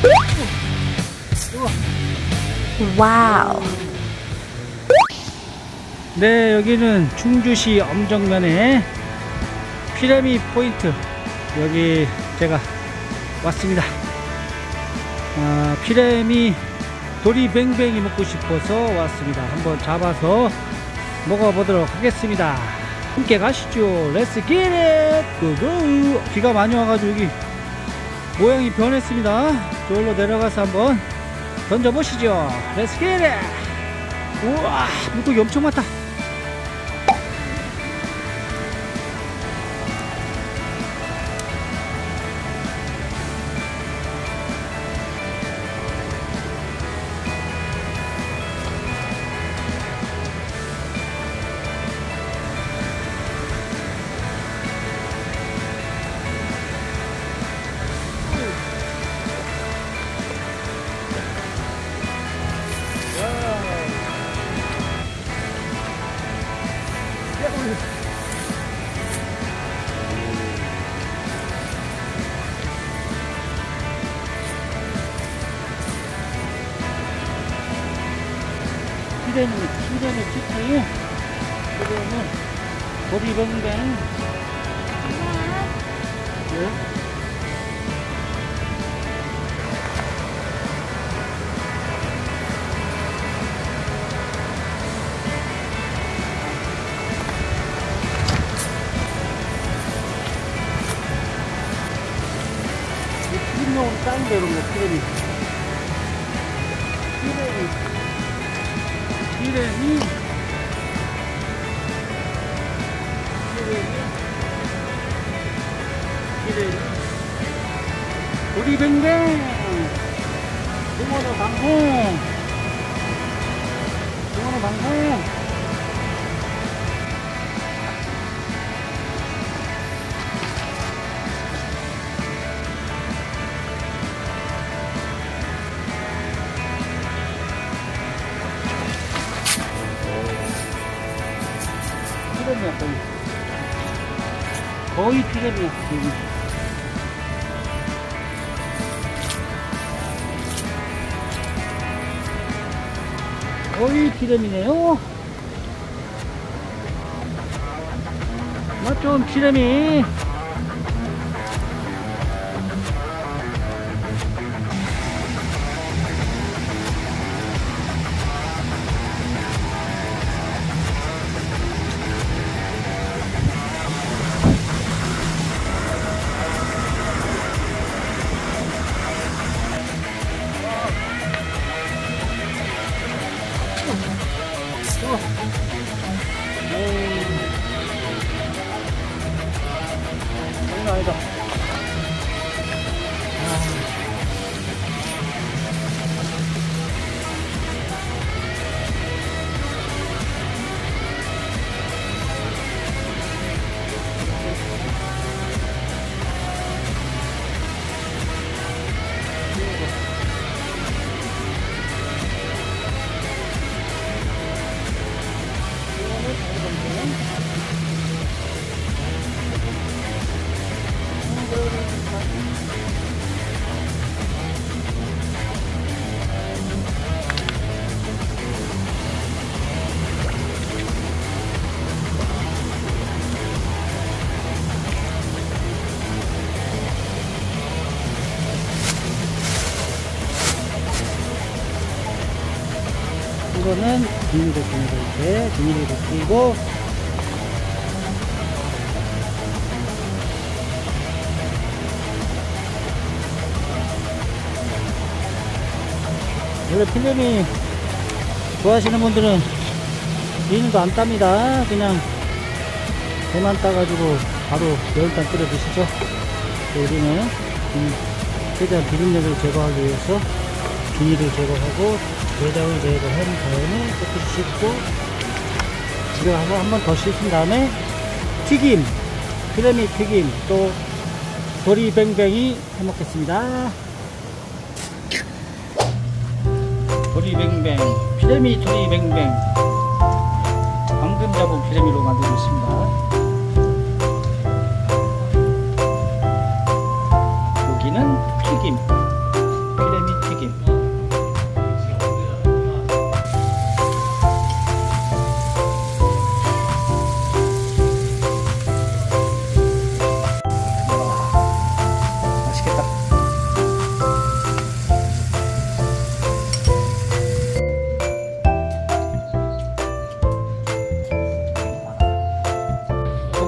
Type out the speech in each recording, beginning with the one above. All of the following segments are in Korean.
와우. 네, 여기는 충주시 엄정면의 피라미 포인트, 여기 제가 왔습니다. 피라미 도리뱅뱅이 먹고 싶어서 왔습니다. 한번 잡아서 먹어보도록 하겠습니다. 함께 가시죠. 렛츠 기 잇! 고고! 비가 많이 와가지고 여기 모양이 변했습니다. 저기로 내려가서 한번 던져보시죠. 렛츠 기 잇! 우와, 물고기 엄청 많다. 피레미 치킨, 그러면 도리뱅뱅. 피레미용으로 짠데, 이런 거, 피레미. 피레미 도리뱅뱅 붕어도 방송 피레미야, 거의 피레미야. 거의 피레미네요. 맞죠? 피레미. 장난 아니다. 이거는 비닐을 굽니다. 이렇게 비닐을 굽히고 원래 필름이 좋아하시는 분들은 비닐도 안 땁니다. 그냥 배만 따가지고 바로 매운탕 끓여 드시죠. 우리는 최대한 비린내를 제거하기 위해서 비닐을 제거하고 내장을 제거한 다음에 깨끗이 씻고 집에 가서 한 번 더 씻은 다음에 튀김, 피레미 튀김, 또 도리뱅뱅이 해먹겠습니다. 도리뱅뱅, 피레미 도리뱅뱅, 방금 잡은 피레미로 만들고 있습니다. 여기는 튀김, 피레미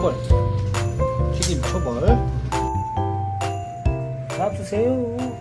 초벌. 튀김 초벌. 놔주세요.